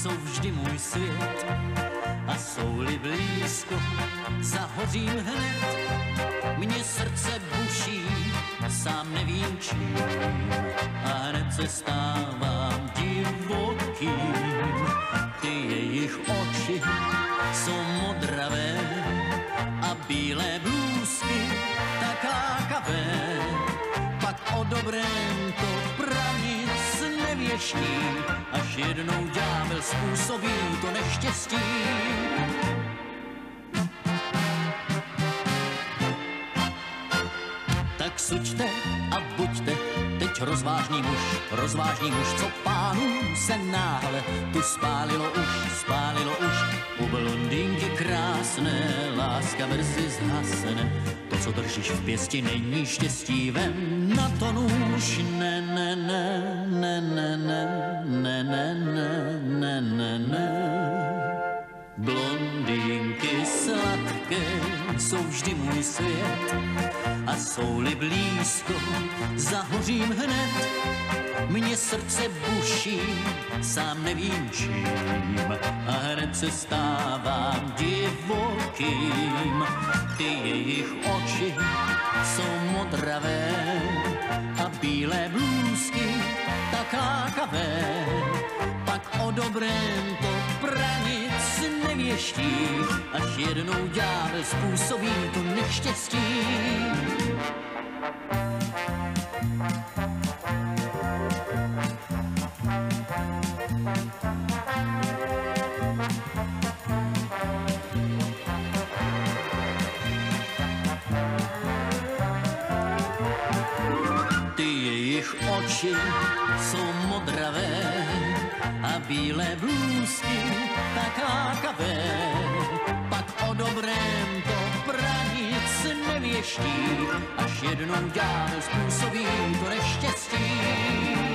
jsou vždy můj svět. A jsou-li blízko, zahořím hned. Mně srdce buší, sám nevím čím. A hned se stávám divokým. Ty jejich oči jsou modravé a bílé blůzky tak lákavé. Pak o dobrém to pranic nevěští, až jednou ďábel způsobí to neštěstí. Tak suďte a buďte teď rozvážný muž, co pánů se náhle tu spálilo už. U blondýnky krásné, láska brzy zhasne. To, co držíš v pěsti, není štěstí, vem na to nůž. Ne, ne, ne, ne, ne, ne, ne, ne, ne, ne, ne, ne. Blondýnky sladké jsou vždy můj svět. A jsou-li blízko, zahořím hned. Mně srdce buší, sám nevím čím. A hned se stávám divokým. Ty jejich oči jsou modravé a bílé blůzky tak lákavé. Pak o dobrém to pranic nevěští, až jednou ďábel způsobí to neštěstí. Ty jejich oči jsou modravé a bílé blůzky tak lákavé. Pak o dobrém to pranic nevěští, až jednou ďábel způsobí to neštěstí.